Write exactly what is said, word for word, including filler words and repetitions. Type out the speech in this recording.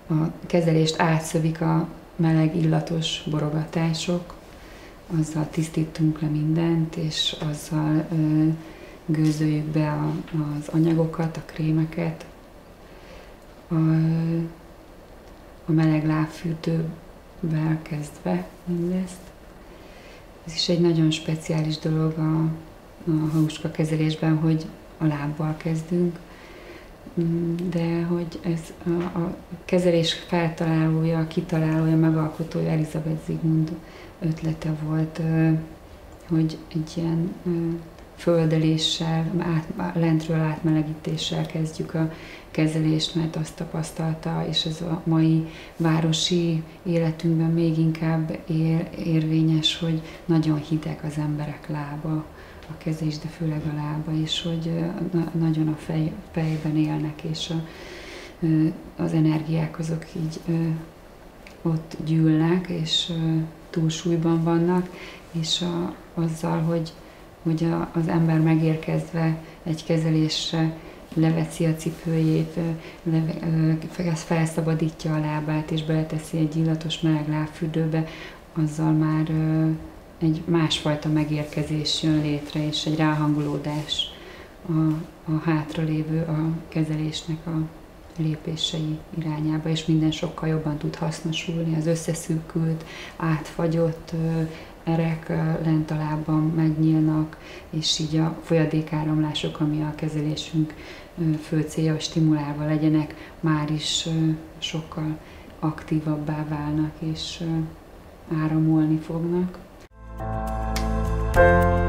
a kezelést átszövik a meleg illatos borogatások, azzal tisztítunk le mindent, és azzal ö, gőzöljük be a, az anyagokat, a krémeket. A, a meleg lábfürdővel kezdve mindezt. Ez is egy nagyon speciális dolog a, a hauska kezelésben, hogy a lábbal kezdünk, de hogy ez a, a kezelés feltalálója, kitalálója, megalkotója Elisabeth Zsigmond ötlete volt, hogy egy ilyen földeléssel, át, lentről átmelegítéssel kezdjük a kezelést, mert azt tapasztalta, és ez a mai városi életünkben még inkább ér, érvényes, hogy nagyon hideg az emberek lába, a kezés, de főleg a lába, és hogy nagyon a fej, fejben élnek, és a, az energiák azok így ott gyűlnek, és túlsúlyban vannak, és a, azzal, hogy, hogy a, az ember megérkezve egy kezelésre leveszi a cipőjét, leve, felszabadítja a lábát, és beleteszi egy illatos meleg lábfürdőbe, azzal már egy másfajta megérkezés jön létre, és egy ráhangolódás a, a hátralévő, a kezelésnek a lépései irányába, és minden sokkal jobban tud hasznosulni, az összeszűkült, átfagyott erek lent a lábban megnyílnak, és így a folyadékáramlások, ami a kezelésünk fő célja, hogy stimulálva legyenek, már is sokkal aktívabbá válnak, és áramolni fognak.